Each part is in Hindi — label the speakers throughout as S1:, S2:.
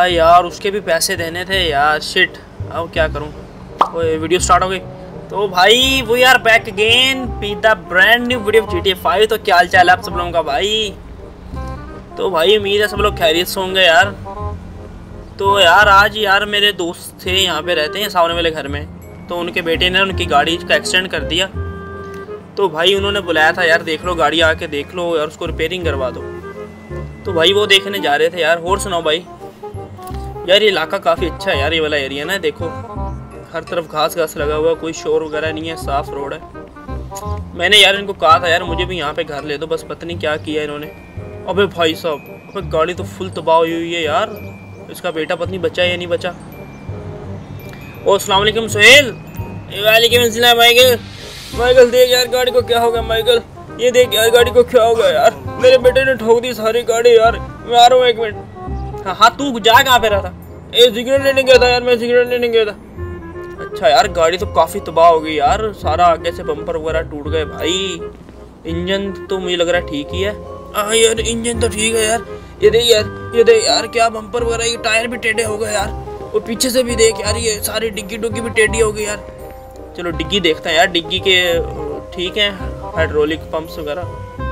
S1: यार उसके भी पैसे देने थे यार, शिट। अब क्या करूं। ओए वीडियो स्टार्ट हो गई। तो भाई we are back again with the brand new video GTA 5। तो क्या हाल चाल है आप सब लोगों का भाई। तो भाई उम्मीद है सब लोग खैरियत से होंगे यार। तो यार आज यार मेरे दोस्त थे यहाँ पे रहते हैं सामने वाले घर में, तो उनके बेटे ने उनकी गाड़ी का एक्सटेंड कर दिया। तो भाई उन्होंने बुलाया था यार, देख लो गाड़ी आके देख लो और उसको रिपेयरिंग करवा दो। तो भाई वो देखने जा रहे थे यार। और सुनाओ भाई। यार ये इलाका काफ़ी अच्छा है यार, ये वाला एरिया ना, देखो हर तरफ घास घास लगा हुआ, कोई शोर वगैरह नहीं है, साफ़ रोड है। मैंने यार इनको कहा था यार मुझे भी यहाँ पे घर ले दो, बस पता नहीं क्या किया इन्होंने। अबे भाई साहब, अबे गाड़ी तो फुल तबाह हुई है यार। इसका बेटा पता नहीं बचा या नहीं बचा। ओ अस्सलाम वालेकुम सोहेल। वालेकुम अस्सलाम माइकल। माइकल देख यार गाड़ी को क्या हो गया माइकल, ये देख यार गाड़ी को क्या हो गया यार, मेरे बेटे ने ठोक दी सारी गाड़ी यार। मैं आ रहा हूँ 1 मिनट। हाँ तू जा कहाँ पे रहा था? सिगरेट लेने गया था यार, मैं सिगरेट लेने गया था। अच्छा यार गाड़ी तो काफ़ी तबाह हो गई यार, सारा आगे से बम्पर वगैरह टूट गए भाई। इंजन तो मुझे लग रहा है ठीक ही है। हाँ यार इंजन तो ठीक है यार। ये देख यार क्या बम्पर वगैरह, ये टायर भी टेढ़े हो गए यार। और पीछे से भी देख यार, ये सारी डिग्गी डुग्गी भी टेढ़ी हो गई यार। चलो डिग्गी देखते हैं यार, डिग्गी के ठीक है हाइड्रोलिक पंप्स वगैरह।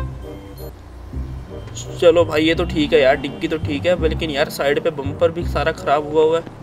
S1: चलो भाई ये तो ठीक है यार, डिग्गी तो ठीक है, लेकिन यार साइड पे बम्पर भी सारा खराब हुआ है।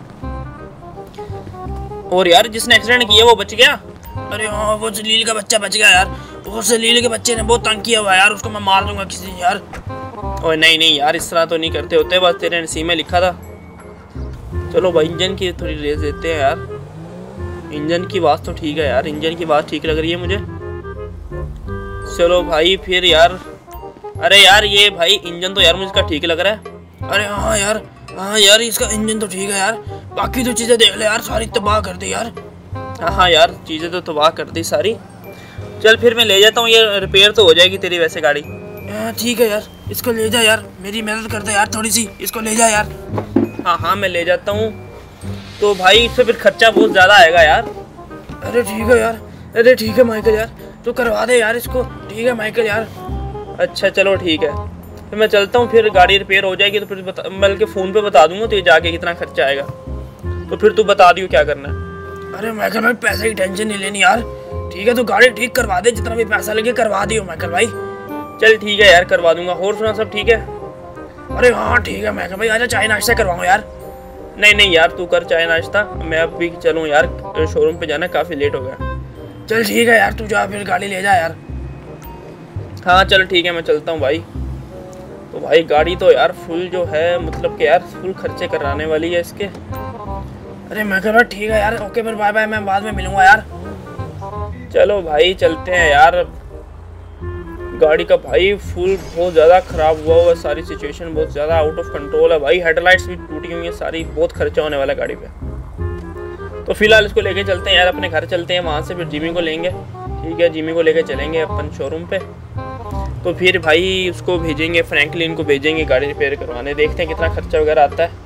S1: और यार जिसने एक्सीडेंट किया वो बच गया? अरे हाँ वो जलील का बच्चा बच गया यार। वो जलील के बच्चे ने बहुत तंग किया हुआ यार, उसको मैं मार दूंगा किसी दिन यार। और नहीं यार इस तरह तो नहीं करते होते, बस तेरे नसीब में लिखा था। चलो भाई इंजन की थोड़ी रेस देते हैं यार। इंजन की आवाज़ तो ठीक है यार, इंजन की आवाज़ ठीक लग रही है मुझे। चलो भाई फिर यार। अरे यार ये भाई इंजन तो यार मुझे इसका ठीक लग रहा है। अरे हाँ यार इसका इंजन तो ठीक है यार, बाकी तो चीज़ें देख ले यार, सारी तबाह कर दी यार। हाँ यार चीज़ें तो तबाह कर दी सारी। चल फिर मैं ले जाता हूँ, ये रिपेयर तो हो जाएगी तेरी वैसे गाड़ी। ठीक है यार, इसको ले जा यार, मेरी मदद कर दे यार थोड़ी सी, इसको ले जा यार। हाँ मैं ले जाता हूँ। तो भाई इससे फिर खर्चा बहुत ज़्यादा आएगा यार। अरे ठीक है यार, अरे ठीक है माइकल यार, तो करवा दे यार इसको। ठीक है माइकल यार। अच्छा चलो ठीक है, फिर मैं चलता हूँ। फिर गाड़ी रिपेयर हो जाएगी तो फिर बल्कि फ़ोन पे बता दूँगा तो ये जाके कितना खर्चा आएगा, तो फिर तू बता दियो क्या करना है। अरे माइकल भाई पैसे की टेंशन नहीं लेनी यार, ठीक है, तो गाड़ी ठीक करवा दे, जितना भी पैसा लगे करवा दियो माइकल भाई। चल ठीक है यार करवा दूंगा। और सुना सब ठीक है? अरे हाँ ठीक है माइकल भाई, आजा चाय नाश्ता करवाऊँ यार। नहीं यार तू कर चाय नाश्ता, मैं अब भी चलूँ यार, शोरूम पे जाना काफ़ी लेट हो गया। चल ठीक है यार, तू जा फिर गाड़ी ले जा यार। हाँ चल ठीक है मैं चलता हूँ भाई। तो भाई गाड़ी तो यार फुल जो है, मतलब कि यार फुल खर्चे कराने वाली है इसके। अरे मैं कह रहा ठीक है यार, ओके फिर बाय बाय, मैं बाद में मिलूंगा यार। चलो भाई चलते हैं यार। गाड़ी का भाई फुल बहुत ज़्यादा ख़राब हुआ है, सारी सिचुएशन बहुत ज़्यादा आउट ऑफ कंट्रोल है भाई। हेडलाइट्स भी टूटी हुई हैं सारी, बहुत खर्चा होने वाला है गाड़ी पे। तो फिलहाल इसको लेके चलते हैं यार, अपने घर चलते हैं, वहाँ से फिर जिमी को लेंगे। ठीक है जिमी को लेके चलेंगे अपन शोरूम पे। तो फिर भाई उसको भेजेंगे, फ्रैंकलिन को भेजेंगे गाड़ी रिपेयर करवाने, देखते हैं कितना खर्चा वगैरह आता है।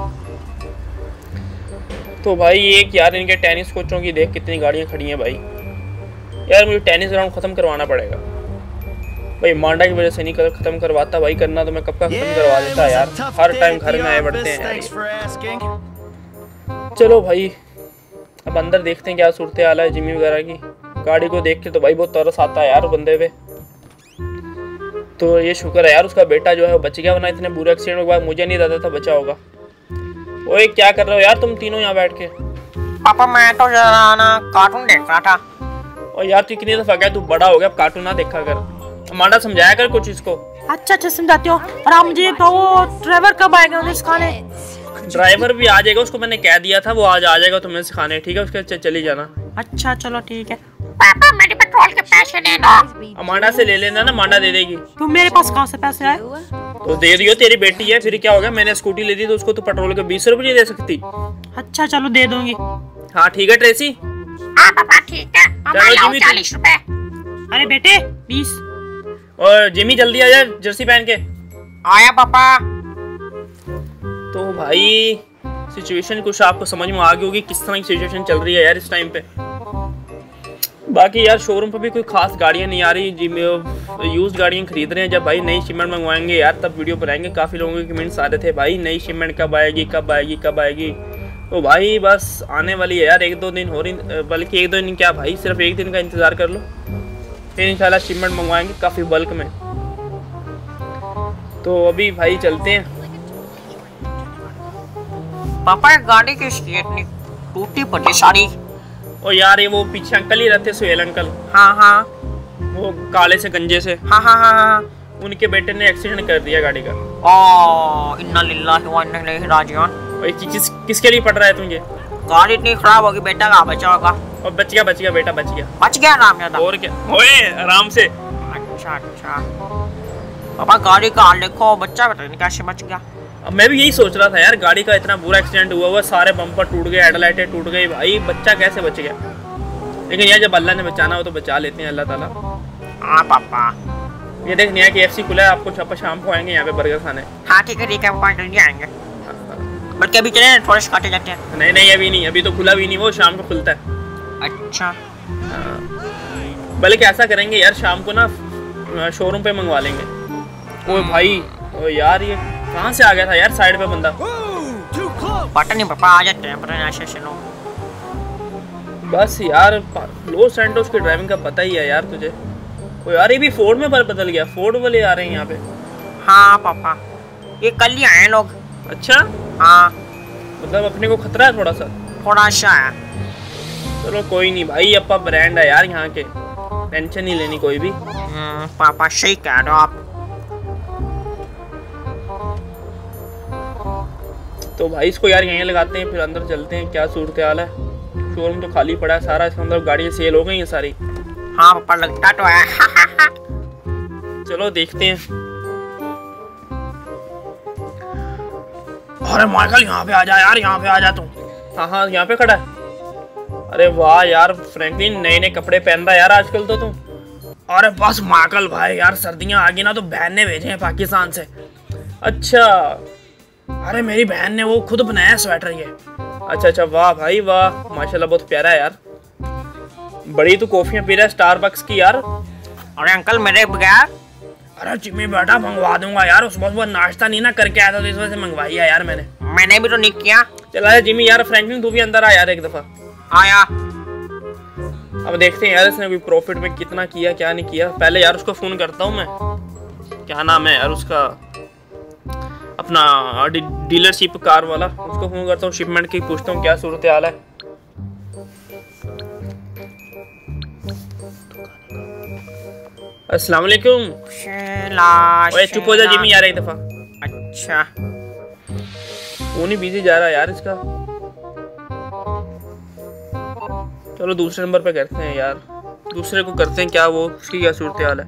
S1: तो भाई एक यार इनके टेनिस कोचों की देख कितनी गाड़ियाँ खड़ी हैं भाई। यार मुझे टेनिस ग्राउंड ख़त्म करवाना पड़ेगा भाई, मांडा की वजह से नहीं ख़त्म करवाता भाई, करना तो मैं कब का ख़त्म करवा देता यार, हर टाइम घर में आए बढ़ते हैं यार। चलो भाई अब अंदर देखते हैं क्या सूरत हाल है जिमी वगैरह की। गाड़ी को देख के तो भाई बहुत तरस आता है यार बंदे पे। तो ये शुक्र है यार उसका बेटा जो है वो बच गया, वरना इतने बुरे एक्सीडेंट के बाद मुझे नहीं लगा था बचा होगा। ओए क्या कर रहे हो यार तुम तीनों यहाँ बैठ के?
S2: पापा मैं तो जरा ना कार्टून देख रहा था।
S1: और यार तू कितनी दफा गया, तू बड़ा हो गया, अब कार्टून ना देखा कर। मांडा समझाया कर कुछ इसको।
S3: अच्छा समझाते हो। और आप मुझे तो वो ड्राइवर कब आएगा उन्हें सिखाने?
S1: ड्राइवर भी आ जाएगा, उसको मैंने कह दिया था, वो आज आ जाएगा तुम्हें सिखाने। ठीक है उसके चली जाना।
S3: अच्छा चलो ठीक है।
S2: पापा मेरे पेट्रोल के पैसे दे दो।
S1: मांडा से ले लेना ना, मांडा दे देगी।
S3: तो मेरे पास कहाँ से पैसे आए?
S1: तो दे दियो, तेरी बेटी है, फिर क्या हो गया, मैंने स्कूटी ले दी तो उसको तो पेट्रोल के 20 रुपये दे सकती।
S3: अच्छा चलो दे दूंगी।
S1: हाँ ठीक है ट्रेसी।
S2: हाँ पापा ठीक है,
S1: चलो जिमी
S2: 40 रुपए।
S3: अरे बेटे 20।
S1: और जिमी जल्दी आ जा जर्सी पहन के।
S2: आया पापा।
S1: तो भाई सिचुएशन कुछ आपको समझ में आ गई होगी किस तरह की सिचुएशन चल रही है यार इस टाइम पे। बाकी यार शोरूम पर भी कोई खास गाड़ियाँ नहीं आ रही, तो यूज्ड गाड़ियाँ खरीद रहे हैं। जब भाई नई शिपमेंट मंगवाएंगे यार तब वीडियो बनाएंगे। काफ़ी लोगों के कमेंट्स आ रहे थे भाई नई शिपमेंट कब आएगी कब आएगी कब आएगी। तो भाई बस आने वाली है यार, 1-2 दिन हो रही, बल्कि 1-2 दिन क्या भाई, सिर्फ 1 दिन का इंतज़ार कर लो, फिर इंशाल्लाह शिपमेंट मंगवाएंगे काफ़ी बल्क में। तो अभी भाई चलते हैं।
S2: पापा गाड़ी किसकी है इतनी टूटी पड़ी सारी?
S1: और यार ये वो पीछे अंकल ही रहते सुहेल अंकल,
S2: हाँ हाँ
S1: वो काले से गंजे से,
S2: हाँ हाँ हाँ।
S1: उनके बेटे ने एक्सीडेंट कर दिया गाड़ी का।
S2: इन्ना लिल्लाहि व इन्ना इलैहि राजिऊन।
S1: और किसके लिए पड़ रहा है तुझे?
S2: गाड़ी इतनी खराब होगी, बेटा का बचा होगा।
S1: और बच गया बेटा बच गया।
S2: बच गया नाम याद।
S1: और क्या, ओए आराम से।
S2: अच्छा अच्छा पापा गाड़ी का हाल देखो, बच्चा पता नहीं कैसे बच गया।
S1: अब मैं भी यही सोच रहा था यार, गाड़ी का इतना बुरा एक्सीडेंट हुआ, सारे बम्पर टूट गए, हेडलाइटें टूट गई, भाई बच्चा कैसे बच गया। लेकिन यार जब अल्लाह ने बचाना हो तो बचा लेते हैं अल्लाह ताला।
S2: हाँ पापा।
S1: ये देख नया KFC खुला है, आपको छापा शाम को आएंगे यहाँ पे बर्गर खाने।
S2: हाँ ठीक है पापा, जल्दी आएंगे। बल्कि अभी चले थोड़े से काटे जाते हैं।
S1: नहीं अभी नहीं, अभी तो खुला भी नहीं, वो शाम को खुलता है।
S2: अच्छा
S1: बल्कि ऐसा करेंगे यार, शाम को ना शोरूम पे मंगवा लेंगे। ओ भाई, ओ यार ये कहाँ से आ गया था यार साइड पे बंदा?
S2: पता नहीं पापा, आ जाते हैं, पता नहीं ऐसे लोग।
S1: बस यार लॉस सैंटोस की ड्राइविंग का पता ही है यार तुझे। ओ यार ये भी फोर्ड में बदल गया, फोर्ड वाले आ रहे हैं यहाँ पे।
S2: हाँ पापा, ये कल ही आए लोग।
S1: अच्छा
S2: हाँ,
S1: मतलब अपने को खतरा है थोड़ा सा?
S2: थोड़ा सा है।
S1: चलो कोई नहीं भाई, अपा ब्रांड है यार यहाँ के, टेंशन नहीं लेनी कोई भी।
S2: पापा सही कह रहे हो आप।
S1: तो भाई इसको यार यहीं लगाते हैं, फिर अंदर चलते हैं। क्या सूरत हाल है? शोरूम तो खाली पड़ा है सारा, इसके अंदर गाड़ियाँ सेल हो गई हैं सारी।
S2: हाँ पापा लगता तो है।
S1: चलो देखते हैं।
S3: अरे माइकल यहाँ पे आ जा यार, यहाँ पे आ जा तू।
S1: हाँ यहाँ पे खड़ा है। अरे वाह यार फ्रैंकलिन, नए नए कपड़े पहन रहा है यार आजकल तो तुम।
S3: अरे बस माइकल भाई यार, सर्दियाँ आ गई ना तो बहन ने भेजे हैं पाकिस्तान से।
S1: अच्छा,
S3: अरे मेरी बहन ने वो खुद बनाया स्वेटर ये।
S1: अच्छा वाह भाई वाह, माशाल्लाह बहुत प्यारा है यार। बड़ी तू कॉफियाँ पी रहा है स्टारबक्स की यार।
S2: अरे अंकल मेरे बगैर।
S3: अरे जिम्मी बेटा मंगवा दूंगा यार, उस सुबह नाश्ता नहीं ना करके आया था तो इस वजह से मंगवाई है यार मैंने
S2: भी तो नहीं किया।
S1: चला जिम्मी यार, फ्रैंकलिन तू भी अंदर आ यार एक दफा।
S2: आया।
S1: अब देखते हैं यार इसने कोई प्रॉफिट में कितना किया क्या नहीं किया। पहले यार उसको फोन करता हूँ मैं, क्या नाम है यार उसका, अपना डीलरशिप कार वाला, उसको फोन करता हूँ, शिपमेंट की पूछता हूँ क्या सूरत हाल है। अस्सलाम वालेकुम। ओए चुप हो जा जिम्मी यार एक दफा।
S2: अच्छा
S1: फोन ही बिजी जा रहा है यार इसका। चलो दूसरे नंबर पे करते हैं यार, दूसरे को करते हैं, क्या वो उसकी क्या सूरत हाल है।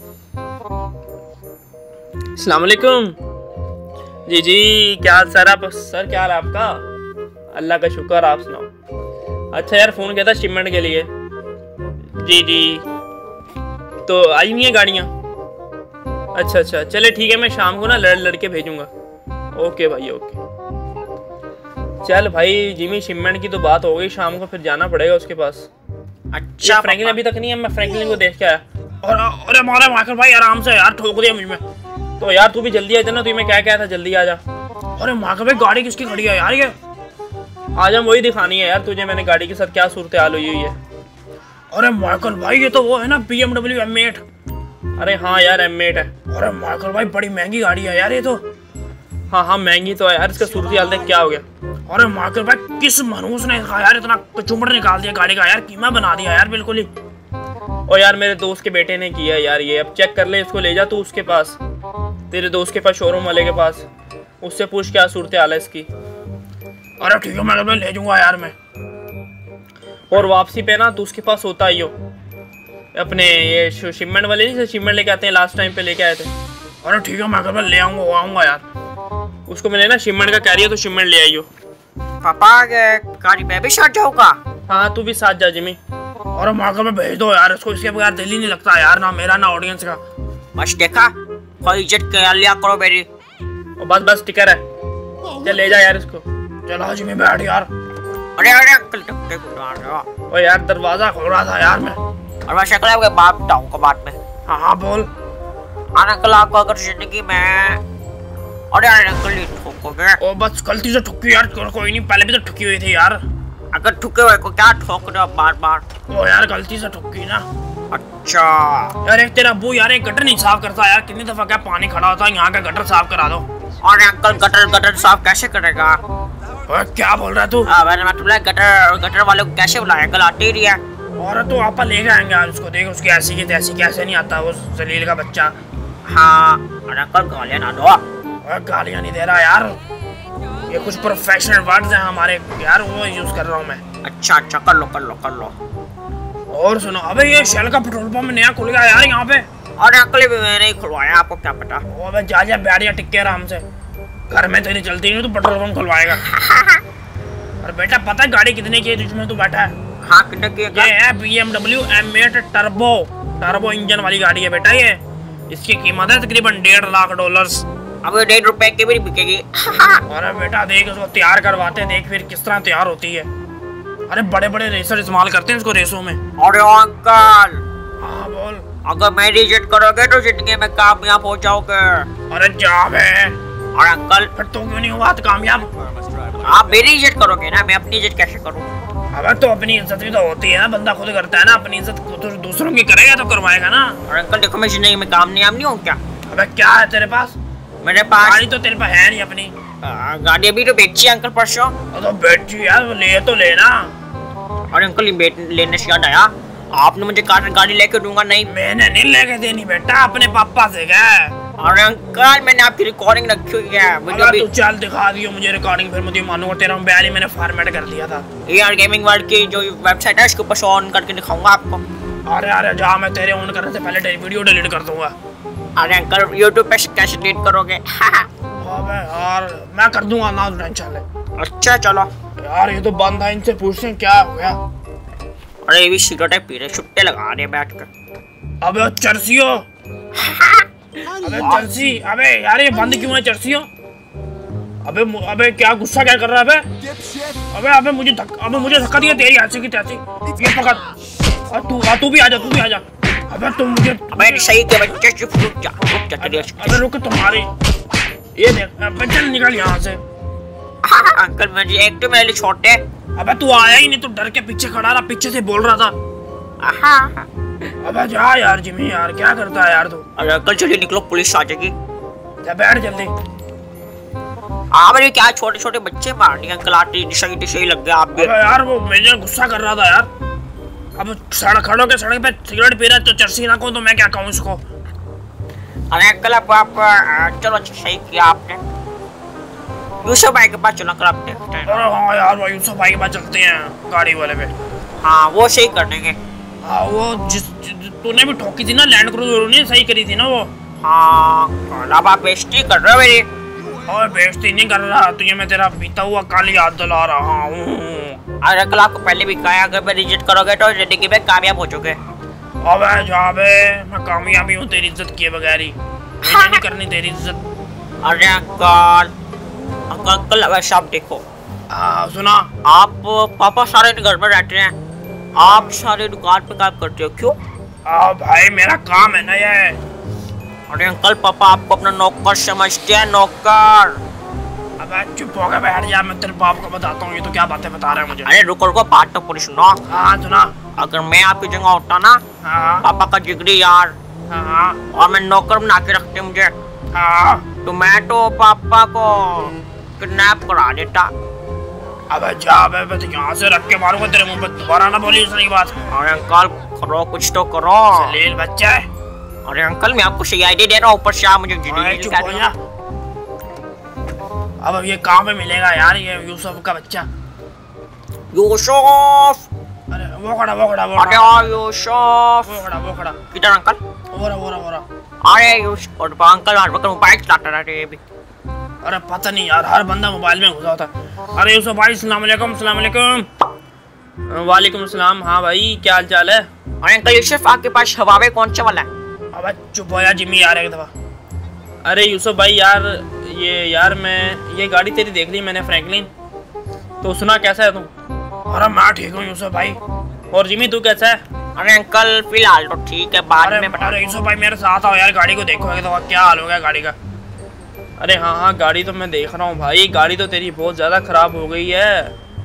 S1: अस्सलाम वालेकुम। जी क्या हाल सर? आप सर क्या हाल है आपका? अल्लाह का शुक्र, आप सुनाओ। अच्छा यार फोन किया था शिपमेंट के लिए। जी तो आई नहीं है गाड़ियाँ? अच्छा चले ठीक है, मैं शाम को ना लड़के भेजूंगा। ओके भाई ओके। चल भाई जिमी शिपमेंट की तो बात हो गई, शाम को फिर जाना पड़ेगा उसके पास।
S2: अच्छा
S1: फ्रैंकलिन अभी तक नहीं है, मैं फ्रैंकलिन को देख के आया।
S3: अरे मारे माइकल भाई आराम से यार, ठोक दिया मुझ में।
S1: तो यार तू भी जल्दी आ जाना, तू मैं क्या था जल्दी आ जा।
S3: अरे माइकल भाई गाड़ी किसकी खड़ी है यार ये?
S1: आज हम वही दिखानी है यार तुझे, मैंने गाड़ी के साथ क्या सूरत हाल हुई है।
S3: अरे माइकल भाई ये तो वो है ना BMW M8।
S1: अरे हाँ यार M8 है।
S3: अरे माइकल भाई बड़ी महंगी गाड़ी है यार ये तो।
S1: हाँ महंगी तो है यार, इसका सूरत हाल देख क्या हो गया।
S3: अरे माइकल भाई किस मनहूस ने इसका यार इतना कचुम्बर निकाल दिया गाड़ी का यार, कीमा बना दिया यार बिल्कुल ही।
S1: और यार मेरे दोस्त के बेटे ने किया यार ये, अब चेक कर ले, इसको ले जा तू उसके पास, तेरे दोस्त के पास, शोरूम वाले के पास, उससे पूछ क्या सूरत हाल है इसकी।
S3: अरे ठीक है मैं ले जाऊंगा यार मैं।
S1: और वापसी पे ना तू उसके पास होता ही हो, अपने ये शिपमेंट वाले नहीं शिपमेंट लेके आते हैं, लास्ट टाइम पे लेके आए थे।
S3: अरे ठीक है मैं ले आऊंगा यार।
S1: उसको मैंने ना शिपमेंट का कह रही है तो शिपमेंट ले आई हो।
S2: पापा गाड़ी पे भी साथ जाऊंगा?
S1: हाँ तू भी साथ जा जिमी।
S3: और मार्कर में भेज दो यार इसको, इसके बगैर दिल ही नहीं लगता यार, ना मेरा ना ऑडियंस का।
S2: बस देखा, कोई इज्जत कर लिया करो मेरी।
S1: बस टिकर है, चल ले जा यार इसको।
S3: चलो जिमी बैठ यार।
S2: अरे अंकल
S1: ओ यार दरवाजा खोल रहा था यार मैं।
S2: और मैं शक्ल आपके बाप बताऊंगा बाद में।
S3: हाँ बोल।
S2: अरे अंकल आपको अगर जिंदगी में, अरे अंकल ये ठोकोगे?
S3: ओ बस गलती से ठुकी यार, कोई नहीं, पहले भी तो ठुकी हुई थी यार।
S2: अगर ठुके हुए को क्या ठोक रहे हो बार बार?
S3: ओ यार गलती से ठुकी ना।
S2: अच्छा
S3: यार एक तेरा अब्बू यार एक गटर नहीं साफ करता यार, कितनी दफा क्या पानी खड़ा होता है, यहाँ का गटर साफ करा दो।
S2: अरे अंकल गटर साफ कैसे करेगा?
S3: ओए क्या बोल रहा है तू?
S2: मैं तुम्हें गटर वाले को कैसे बुलाया? अंकल आते ही है।
S3: और तो आपा लेके आएंगे यार उसको, देख उसकी ऐसी की तैसी, कैसे नहीं आता वो जलील का बच्चा।
S2: हाँ अरे अंकल गालियाँ ना दो।
S3: गालियाँ नहीं दे रहा यार, ये कुछ प्रोफेशनल वर्ड्स हैं हमारे यार, वो यूज कर रहा हूँ मैं।
S2: अच्छा कर लो।
S3: और सुनो, अबे ये शेल का पेट्रोल पंप नया खुल गया यार यहाँ पे।
S2: अरे अंकल भी मैंने ही खुलवाया, आपको क्या पता?
S3: अबे जा बैठ जा टिक के आराम से, घर में तेरी चलती नहीं तो पेट्रोल पंप खुलवाएगा। और बेटा पता है गाड़ी कितने की है जिसमें तू बैठा है?
S2: हाँ कितने की?
S3: ये है BMW M8 टर्बो इंजन वाली गाड़ी है बेटा ये। इसकी कीमत है तकरीबन $1.5 लाख।
S2: अब ₹1.5 की भी बिकेगी।
S3: अरे बेटा देख उसको तैयार करवाते, देख फिर किस तरह तैयार होती है। अरे बड़े बड़े रेसर इस्तेमाल करते हैं इसको रेसों में।
S2: अरे अंकल।
S3: हाँ बोल।
S2: अगर मैं रिजेक्ट करोगे तो जिंदगी में कामयाब हो जाओगे।
S3: अरे जा बे।
S2: और अंकल
S3: फिर तू क्यों नहीं हुआ कामयाब?
S2: आप मेरी इज्जत करोगे ना, मैं अपनी इज्जत कैसे करूँ?
S3: अबे तो अपनी इज्जत भी तो होती है ना, बंदा खुद करता है ना, अपनी इज्जत तो दूसरों की करेगा तो करवाएगा ना।
S2: और अंकल देखो मैं जिंदगी में कामयाब नहीं हूँ क्या?
S3: अबे क्या है तेरे पास?
S2: मेरे पास
S3: गाड़ी तो तेरे पास है नहीं अपनी।
S2: गाड़ी अभी तो बेची अंकल परसों।
S3: तो बेची यार, ले तो लेना।
S2: और अंकल लेने से याद आया, आपने मुझे गाड़ी लेके दूंगा नहीं?
S3: मैंने नहीं लेके देनी बेटा, अपने पापा से गए।
S2: अरे अंकल मैंने आपकी रिकॉर्डिंग रखी हुई है वीडियो भी।
S3: तू चल दिखा दियो मुझे रिकॉर्डिंग, फिर मुझे मानूंगा तेरा मोबाइल ही मैंने फॉर्मेट कर दिया था।
S2: यार गेमिंग वर्ल्ड की जो वेबसाइट है उसके ऊपर ऑन करके दिखाऊंगा आपको।
S3: अरे जा, मैं तेरे ऑन करने से पहले तेरी वीडियो डिलीट कर दूंगा।
S2: अरे अंकल YouTube पे कैसे डिलीट करोगे?
S3: अबे यार मैं कर दूंगा ना, टेंशन ले।
S2: अच्छा चलो
S3: यार ये तो बंद है, इनसे पूछते हैं क्या हो गया।
S2: अरे ये भी सिगरेट पी रहे, छुट्टे लगा रहे बैठ कर।
S3: अबे चर्सियो, अबे चर्सी, अबे यार ये बंद क्यों है चर्सियो? अबे क्या गुस्सा क्या कर रहा है? अबे मुझे धक्का दिया तेरी ऐसी की तैसी। ये पकड़, तू भी आजा। अबे तुम मुझे,
S2: अबे सही के बच्चे चुप रुक जा।
S3: अबे रुक तुम्हारी, ये देख, अबे चल निकल यहाँ से।
S2: अंकल मुझे एक तो मेरे लिए छोटे।
S3: अबे तू आया ही नहीं, तू डर के पीछे खड़ा रहा, पीछे से बोल रहा था। अबे जा यार जिमी, यार क्या करता है यार तू?
S2: अरे अंकल चलिए निकलो, पुलिस आ जाएगी।
S3: जा बैठ जल्दी।
S2: मेरे क्या छोटे छोटे बच्चे मार दिए अंकल, आटे सही लग गया आप भी।
S3: अबे यार वो मुझे गुस्सा कर रहा था यार। अब खड़ो के सड़क पे सिगरेट पी रहा है तो चर्सी ना कहूं तो मैं क्या कहूं इसको?
S2: अरे अंकल आप चलो सही किया आपने। यूसुफ भाई के पास चलो अंकल आप देखते हैं।
S3: अरे हाँ यार वो यूसुफ भाई के पास चलते हैं गाड़ी वाले पे।
S2: हाँ वो सही कर देंगे।
S3: हाँ वो तूने भी ठोकी थी ना, लैंड क्रूजर ने सही करी थी ना वो।
S2: हाँ अब आप बेइज्जती कर रहे हो मेरी।
S3: और बेइज्जती नहीं कर रहा, तुझे मैं तेरा बीता हुआ काली याद दिला रहा हूँ।
S2: अरे अंकल आपको पहले भी कहा, अगर मैं रिजेक्ट करोगे तो जिंदगी में कामयाब हो चुके।
S3: अबे जाबे, मैं कामयाबी हूँ तेरी इज्जत किए बगैर ही, मुझे नहीं करनी तेरी इज्जत।
S2: अरे अंकल वैसे आप देखो,
S3: सुना
S2: आप पापा सारे घर में रहते हैं, आप सारे दुकान पे काम करते हो क्यों?
S3: भाई मेरा काम है ना ये।
S2: अरे अंकल पापा आपको अपना नौकर समझते हैं, नौकर।
S3: अबे चुप हो गया, बैठ जा, मैं तेरे बाप को बताता हूँ ये तो क्या बातें बता रहा है मुझे।
S2: अरे रुको बात तो पूरी सुनो।
S3: हाँ सुना।
S2: अगर मैं आपकी जगह होता ना, पापा का जिगरी यार, और मैं नौकर बना के रखते मुझे, तो मैं तो पापा को किडनैप करा देता।
S3: अबे जा बे, तो यहाँ से रख के मारूंगा तेरे मुंह पे, दोबारा ना बोली सही बात।
S2: अरे अंकल करो कुछ तो करो,
S3: जलील बच्चा है।
S2: अरे अंकल मैं आपको सही आइडिया दे रहा हूँ, ऊपर से आप मुझे
S3: अब ये कहाँ पे मिलेगा यार ये यूसुफ का बच्चा?
S2: यूसुफ,
S3: अरे वो खड़ा।
S2: अरे यूसुफ,
S3: वो खड़ा
S2: किधर अंकल?
S3: वो रहा।
S2: अरे यूसुफ अंकल हर वक्त मोबाइल चलाता रहता है ये भी।
S3: अरे पता नहीं यार, हर बंदा मोबाइल में घुसा होता है। अरे यूसुफ भाई अस्सलाम वालेकुम।
S1: वालेकुम अस्सलाम। हाँ भाई क्या हाल चाल है?
S2: अरे अंकल यूसुफ आपके पास हवावे कौन सा वाला है?
S3: अबे चुप हो जा जिम्मी यार एक दफा।
S1: अरे यूसुफ भाई यार मैं ये गाड़ी तेरी देख ली मैंने फ्रैंकलिन, तो सुना कैसा है तू?
S3: अरे मैं ठीक हूँ यूसुफ भाई।
S1: और जिमी तू कैसा है?
S2: अरे अंकल फिलहाल तो ठीक है, बाद में बता।
S3: अरे यूसुफ भाई मेरे साथ आओ यार, गाड़ी को देखोगे तो क्या हाल हो गया गाड़ी का।
S1: अरे हाँ गाड़ी तो मैं देख रहा हूँ भाई, गाड़ी तो तेरी बहुत ज़्यादा ख़राब हो गई है।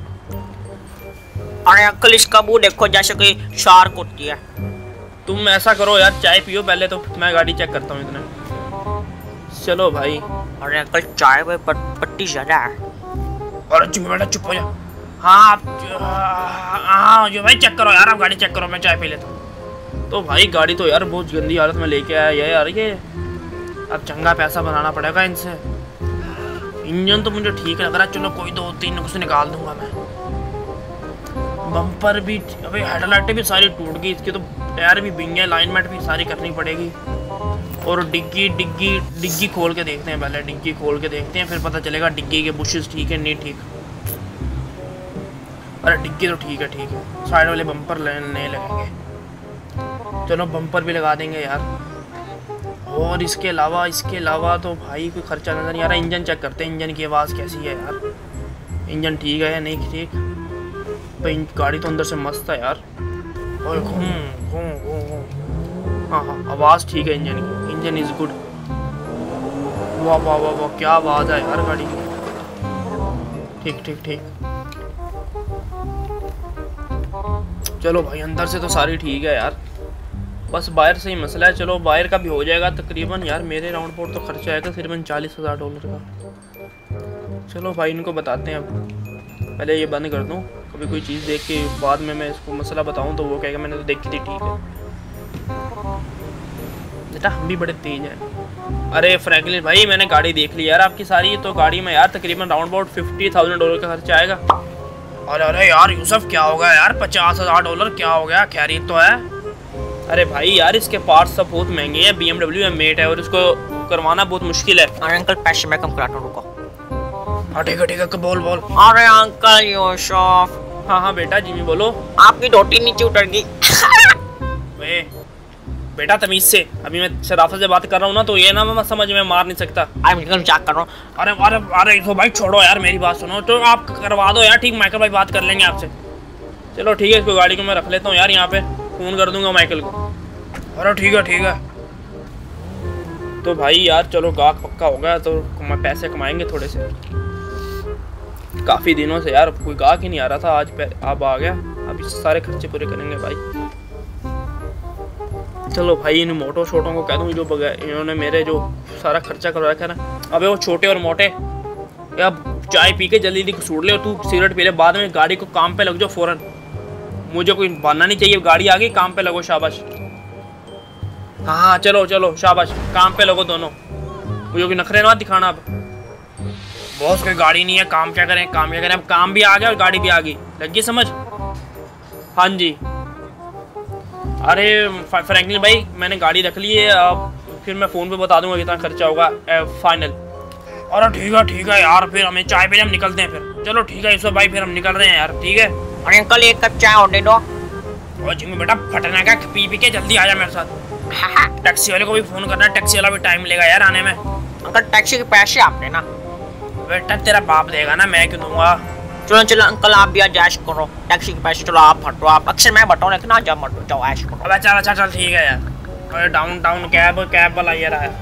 S2: अरे अंकल इसका मुंह देखो जैसे कोई शार्क होती है।
S1: तुम ऐसा करो यार, चाय पियो पहले तो मैं गाड़ी चेक करता हूँ इतने। चलो भाई।
S2: अरे अंकल चाय में पत्ती ज़्यादा है।
S3: अरे चुप बेटा चुप हो जा। हाँ हाँ जो भाई चेक करो यार, आप गाड़ी चेक करो, मैं चाय पी लेता हूँ।
S1: तो भाई गाड़ी तो यार बहुत गंदी हालत में लेके आया यार ये।
S3: अब चंगा पैसा बनाना पड़ेगा इनसे। इंजन तो मुझे ठीक लग रहा है, चलो कोई 2-3 नुक्स निकाल दूंगा मैं। बम्पर भी, अबे हेडलाइटें भी सारी टूट गई इसकी, तो टायर भी बिंगे, अलाइनमेंट भी सारी करनी पड़ेगी। और डिग्गी खोल के देखते हैं पहले, डिग्गी खोल के देखते हैं, फिर पता चलेगा डिग्गी के बुशेस ठीक है नहीं ठीक। अरे डिग्गी तो ठीक है, साइड वाले बम्पर नहीं लगेंगे, चलो बम्पर भी लगा देंगे यार। और इसके अलावा तो भाई कोई खर्चा नज़र नहीं आ रहा। इंजन चेक करते हैं, इंजन की आवाज़ कैसी है यार, इंजन ठीक है या नहीं ठीक। भाई गाड़ी तो अंदर से मस्त है यार। और हाँ आवाज़ ठीक है इंजन की, इंजन इज़ गुड। वाह वाह वाह वाह क्या आवाज़ है यार गाड़ी की। ठीक। चलो भाई अंदर से तो सारी ठीक है यार, बस बाहर से ही मसला है। चलो बाहर का भी हो जाएगा तकरीबन यार, मेरे राउंड बोर्ड तो खर्चा आएगा तकरीबन $40,000 का। चलो भाई इनको बताते हैं, अब पहले ये बंद कर दूँ, कभी कोई चीज़ देख के बाद में मैं इसको मसला बताऊँ तो वो कहेगा मैंने तो देखी थी। ठीक है बेटा हम भी बड़े तेज हैं। अरे फ्रैंकलिन भाई मैंने गाड़ी देख ली यार आपकी सारी, तो गाड़ी में यार तकरीबन राउंड बोर्ड $50,000 का खर्चा आएगा। अरे यार यूसुफ क्या हो गया यार, $50,000 क्या हो गया, खैरियत तो है?
S1: अरे भाई यार इसके पार्ट्स सब बहुत महंगे हैं, BMW M8 है और इसको करवाना बहुत मुश्किल है।
S2: अरे अंकल पैसे मैं कम कराता हूँ, रुको।
S3: ठीक है बोल।
S2: अरे अंकल यूसुफ।
S1: हाँ बेटा जिमी बोलो।
S2: आपकी धोती नीचे उतर गई।
S1: बेटा तमीज से, अभी मैं शराफत से बात कर रहा हूँ ना, तो ये ना मैं समझ में मार नहीं सकता।
S2: मजाक कर रहा हूँ।
S3: अरे तो भाई छोड़ो यार, मेरी बात सुनो, तो आप करवा दो यार। ठीक माइकल भाई बात कर लेंगे आपसे।
S1: चलो ठीक है, इसको गाड़ी को मैं रख लेता हूँ यार, यहाँ पे फ़ोन कर दूंगा माइकल को।
S3: अरे ठीक है।
S1: तो भाई यार चलो गाहक पक्का हो गया, तो पैसे कमाएंगे थोड़े से। काफ़ी दिनों से यार कोई गाहक ही नहीं आ रहा था, आज अब आ गया। अब इस सारे खर्चे पूरे करेंगे भाई। चलो भाई इन मोटो छोटों को कह दूँ जो इन्होंने मेरे जो सारा खर्चा करवा रखा है ना। अबे वो छोटे और मोटे, अब चाय पी के जल्दी सूट ले और तू सिगरेट पी ले, बाद में गाड़ी को काम पे लग जाओ फ़ौरन। मुझे कोई बहाना नहीं चाहिए, गाड़ी आ गई काम पे लगो, शाबाश। हाँ चलो शाबाश, काम पे लगो दोनों, मुझे कोई नखरे ना दिखाना। अब
S3: बॉस कोई गाड़ी नहीं है, काम क्या करें। अब काम भी आ गया और गाड़ी भी आ गई, लग गई समझ?
S1: हाँ जी। अरे फ्रैंकलिन भाई मैंने गाड़ी रख ली है, अब फिर मैं फ़ोन पे बता दूंगा कितना खर्चा होगा फाइनल।
S3: अरे ठीक है यार, फिर हमें चाय पे हम निकलते हैं फिर। चलो ठीक है यूसुफ भाई, फिर हम निकल रहे हैं यार। ठीक है।
S2: अरे अंकल एक कप चाय और दे दो।
S3: और जिम्मी बेटा फटना का, पी के जल्दी आ जा मेरे साथ। टैक्सी वाले को भी फ़ोन करना है, टैक्सी वाला भी टाइम लेगा यार आने में।
S2: अंकल टैक्सी के पैसे आप देना।
S3: बेटा तेरा बाप देगा ना, मैं क्यों दूंगा।
S2: चलो अंकल आप भी आज ऐश करो, टैक्सी के पैसे चलो आप भटो। आप अक्सर मैं भटो लेकिन आज आप भटो, जाओ ऐश करो।
S3: अबे चल ठीक है यार। अरे डाउन कैब वाला ये रहा है।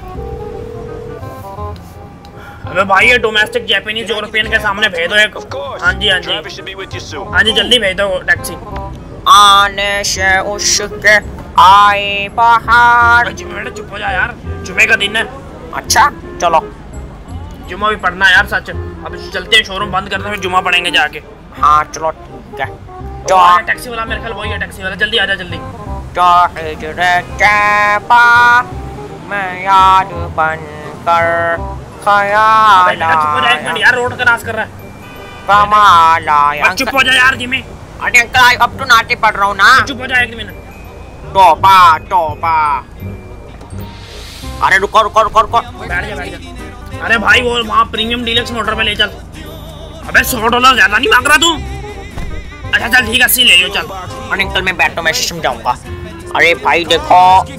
S3: अबे भाई ये डोमेस्टिक जापानीज यूरोपियन के सामने भेज दो एक। हाँ जी जल्दी भेज दो टैक्सी।
S2: आने से उसके आए बाहर।
S3: बेटा चुप हो जा यार, जुमे का दिन है।
S2: अच्छा चलो,
S3: जुमा भी पढ़ना है यार सच। अब चलते हैं, शोरूम बंद करते हैं, फिर जुमा पढ़ेंगे जाके।
S2: हाँ चलो ठीक है।
S3: जो टैक्सी वाला मेरे ख्याल वही है, टैक्सी वाला जल्दी आजा जल्दी। मैं याद बनकर यार रोड का नाश कर रहा है।
S2: कमाल।
S3: चुप हो जा यार जिमी।
S2: अरे अंकल अब तो नाटे पढ़ रहा हूँ ना।
S3: चुप हो जा एक मिनट।
S2: तोबा। अरे रुको।
S3: बैठ जा। अरे भाई वो वहाँ प्रीमियम डीलक्स मोटर पे ले चल। अबे $100 ज्यादा नहीं मांग रहा तू? अच्छा चल ठीक है, 80 ले लियो चल।
S2: अरे अंकल मैं बैठो, मैं समझाऊंगा। अरे भाई देखो,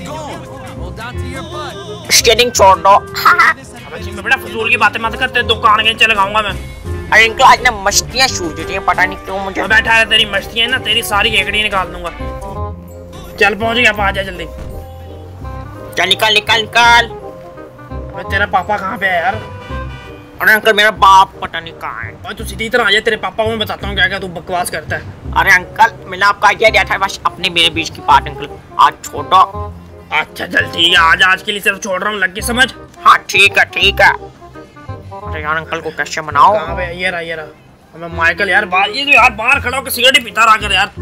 S2: स्टीयरिंग छोड़ दो।
S3: अबे बेटा फजूल की बातें मत करते, दुकान के नीचे लगाऊंगा मैं।
S2: अरे अंकल आज ना मस्तियाँ सूझ रही हैं, पता नहीं क्यों मुझे।
S3: बैठा है, तेरी मस्तियाँ ना, तेरी सारी एकड़ी निकाल दूंगा। चल पहुंच गया, आ जा जल्दी।
S2: चल निकल निकल निकल।
S3: अबे तेरा पापा कहाँ पे है यार?
S2: अरे अंकल मेरा बाप पता नहीं कहाँ है।
S3: और तू सीधी तरह आ जा, तेरे पापा को मैं बताता हूँ क्या क्या तू बकवास करता है।
S2: अरे अंकल मैंने आपको आइडिया दिया था, बस अपने मेरे बीच की बात अंकल आज छोड़ो।
S3: अच्छा चल ठीक है, आज के लिए सिर्फ छोड़ रहा हूँ, लग के समझ।
S2: हाँ ठीक है ठीक है। अरे यार अंकल को कैसे मनाओ?
S3: कहाँ पे? ये रहा। हमें माइकल यार बाहर, ये जो यार बाहर खड़ा होकर सिगरेट ही पीता रहा कर यार।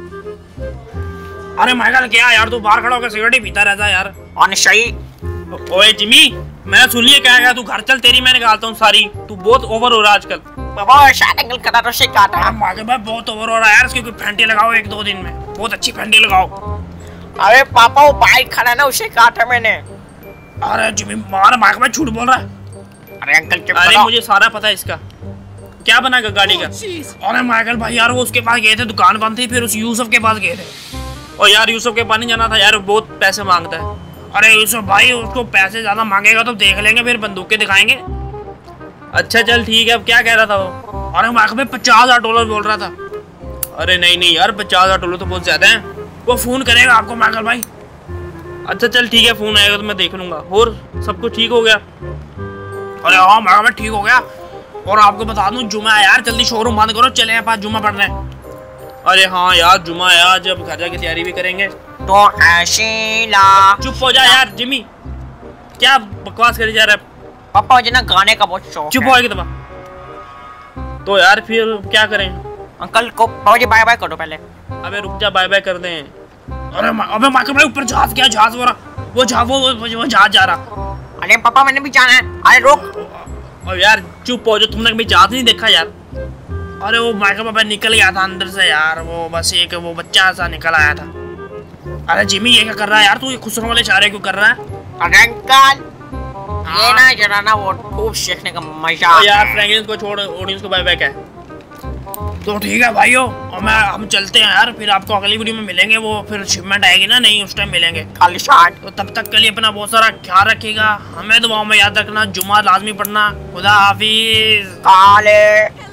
S3: अरे माइकल क्या यार, तू बाहर खड़ा होकर सिगरेट ही पीता रहता यार।
S2: और सही।
S3: ओए जिमी, मैं सुन लिया क्या, तू घर चल, तेरी मैं निकालता हूँ सारी। तू बहुत ओवर हो रहा है आजकल।
S2: बाबा शायद अंकल करा तो से कहा था।
S3: माइकल भाई बहुत ओवर हो रहा है यार, इसकी कोई फैंटी लगाओ 1-2 दिन में, बहुत अच्छी फैंटी लगाओ।
S2: अरे पापा वो बाइक खड़ा ना, उसे कहा था मैंने।
S3: अरे जिमी मार, माइकल भाई झूठ बोल रहा है।
S2: अरे अंकल क्या?
S1: अरे मुझे सारा पता है इसका, क्या बना गाड़ी का।
S3: अरे माइकल भाई यार वो उसके पास गए थे, दुकान बंद थी, फिर उस यूसुफ के पास गए थे।
S1: और यार यूसुफ के पास नहीं जाना था यार, बहुत पैसे मांगता है।
S3: अरे यूसुफ भाई उसको पैसे ज्यादा मांगेगा तो देख लेंगे, फिर बंदूकें दिखाएंगे।
S1: अच्छा चल ठीक है, अब क्या कह रहा था वो?
S3: अरे माइकल भाई $50,000 बोल रहा था।
S1: अरे नहीं यार, $50,000 तो बहुत ज्यादा है।
S3: वो फोन करेगा आपको माइकल भाई।
S1: अच्छा चल ठीक है, फोन आएगा तो मैं देख लूंगा। और सब कुछ ठीक हो गया?
S3: अरे हाँ माइकल भाई ठीक हो गया। और आपको बता दूं जुमा है यार, जल्दी शोरूम बंद करो, चले हैं पास जुमा पढ़ने।
S1: अरे हाँ यार जुमा है आज, अब घर जाके तैयारी भी करेंगे।
S2: तो ऐसी ला।
S1: चुप हो जा यार जिमी, क्या बकवास करी जा रहा है?
S2: पापा मुझे ना गाने का बहुत शौक
S1: चुप
S2: है।
S1: हो एक दफा। तो यार फिर क्या करें?
S2: अंकल को पापा जी बाय बाय करो पहले।
S1: अबे रुक जा, बाय बाय कर दें।
S3: अरे अबे माइकल भाई ऊपर जहाज, क्या जहाज हो रहा? वो जहाज जा रहा।
S2: अरे पापा मैंने भी जाना है। अरे रुक।
S1: और यार चुप हो जो, तुमने कभी जहाज नहीं देखा यार?
S3: अरे वो माइकल पापा निकल गया था अंदर से यार, वो बस एक वो बच्चा सा निकल आया था। अरे जिमी ये क्या कर रहा है यार, तू ये खुसरों वाले इशारे क्यों कर रहा है?
S2: अरे अंकल ये ना जरा ना वो खूब सीखने का मजा
S1: और यार फ्रैंकलिन को छोड़, ऑडियंस को बाय बाय क्या?
S3: तो ठीक है भाइयों, और हम चलते हैं यार, फिर आपको अगली वीडियो में मिलेंगे। वो फिर शिपमेंट आएगी ना, नहीं उस टाइम मिलेंगे।
S2: खाली शाट।
S3: तो तब तक के लिए अपना बहुत सारा ख्याल रखिएगा, हमें दुआओं में याद रखना, जुमा लाजमी पढ़ना। खुदा हाफिज।
S2: काले।